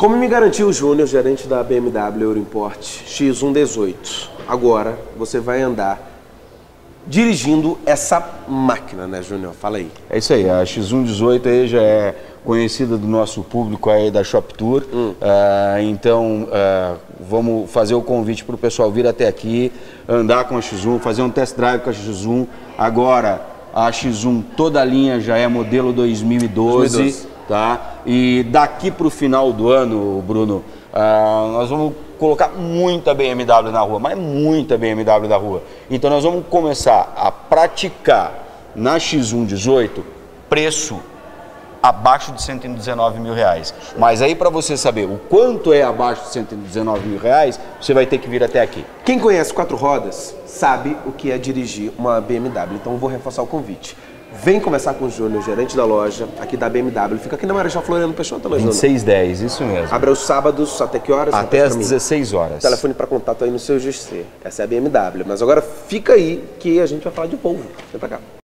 Como me garantiu o Júnior, gerente da BMW Euroimport X118, agora você vai andar dirigindo essa máquina, né, Júnior? Fala aí. É isso aí, a X118 aí já é conhecida do nosso público aí da Shop Tour. Então, vamos fazer o convite para o pessoal vir até aqui, andar com a X1, fazer um test drive com a X1. Agora, a X1, toda a linha já é modelo 2012. Tá? E daqui para o final do ano, Bruno, nós vamos colocar muita BMW na rua, mas muita BMW na rua. Então nós vamos começar a praticar na X118 preço abaixo de 119 mil reais. Mas aí, para você saber o quanto é abaixo de 119 mil reais, você vai ter que vir até aqui. Quem conhece 4 rodas sabe o que é dirigir uma BMW, então eu vou reforçar o convite. Vem conversar com o Júnior, gerente da loja aqui da BMW. Fica aqui na Marechal Floriano Peixoto, né, Júnior? 2610, isso mesmo. Abre aos sábados, até que horas? Até às 16 horas. Telefone para contato aí no seu GC. Essa é a BMW. Mas agora fica aí que a gente vai falar de Volvo. Vem pra cá.